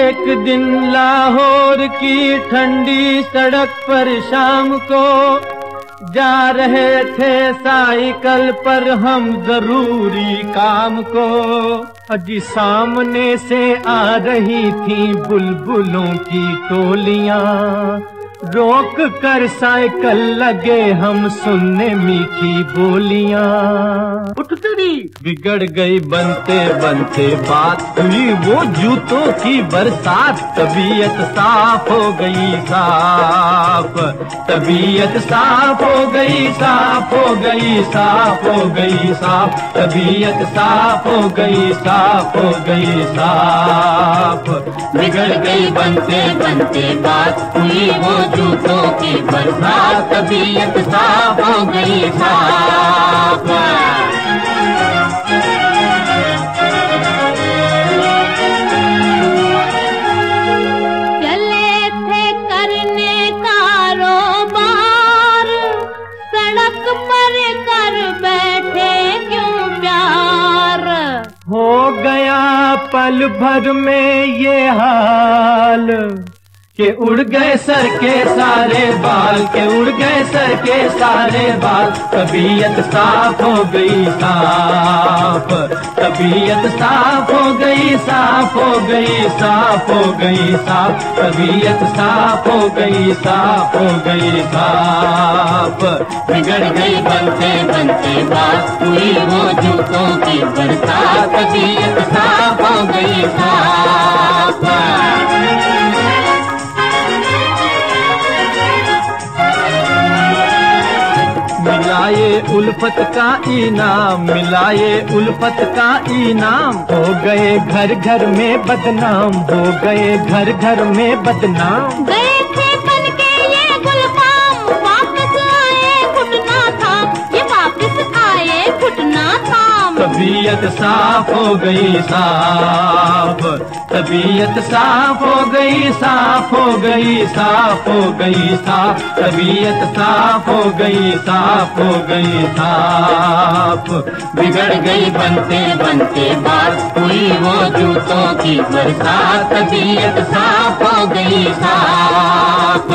एक दिन लाहौर की ठंडी सड़क पर शाम को जा रहे थे साइकिल पर हम जरूरी काम को। अजी सामने से आ रही थी बुलबुलों की टोलियां, रोक कर साइकिल लगे हम सुनने मीठी बोलियां। उठ तेरी बिगड़ गई बनते बनते बात, हुई वो जूतों की बरसात। तबीयत साफ हो गई साफ, तबीयत साफ हो गई साफ हो गई साफ हो गई साफ, तबीयत साफ हो गई साफ हो गई साफ। बिगड़ गई बनते बनते बात, हुई वो जूतों की बरसात। तबीयत साफ हो गई साफ। चले थे करने कारोबार, सड़क पर कर बैठे क्यों प्यार। हो गया पल भर में ये हाल के उड़ गए सर के सारे बाल, के उड़ गए सर के सारे बाल। तबीयत साफ हो गई साफ, तबीयत साफ हो गई साफ हो गई साफ हो गई साफ, तबीयत साफ हो गई साफ हो गई साफ। बिगड़ गई बनते बनते बात, हुई वो जूतों की बरसात। तबीयत साफ हो गई साफ। मिलाए उल्फत का इनाम, मिलाए उल्फत का इनाम। हो गए घर घर में बदनाम, हो गए घर घर में बदनाम। गए थे बन के ये गुलफाम, वापस आए घुटना थाम, ये वापस आए घुटना थाम। तबीयत साफ हो गई साफ, तबीयत साफ हो गई साफ हो गई साफ हो गई साफ, तबीयत साफ हो गई साफ हो गई साफ। बिगड़ गई बनते बनते बात, हुई वो जूतों की बरसात। तबीयत साफ हो गई साफ।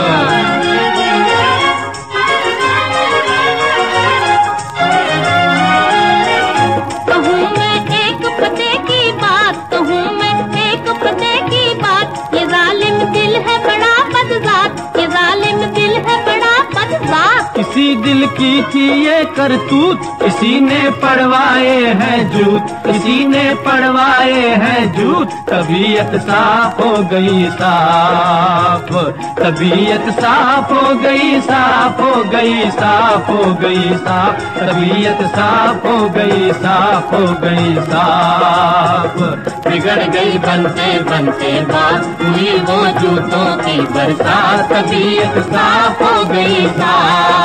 कहूँ मैं एक पते की बात, कहूँ मैं एक पते की बात। ये जालिम दिल है बड़ा बदजात, ये जालिम दिल है बड़ा बदजात। इसी दिल की थी ये करतूत, इसी ने पड़वाए हैं जूत, इसी ने पड़वाए हैं जूत। तबीयत साफ हो गई साफ, तबीयत साफ हो गई साफ हो गई साफ हो गई साफ, तबीयत साफ हो गई साफ हो गई साफ। बिगड़ गई बनते बनते बात, हुई वो जूतों की बरसात। तबीयत साफ हो गई साफ।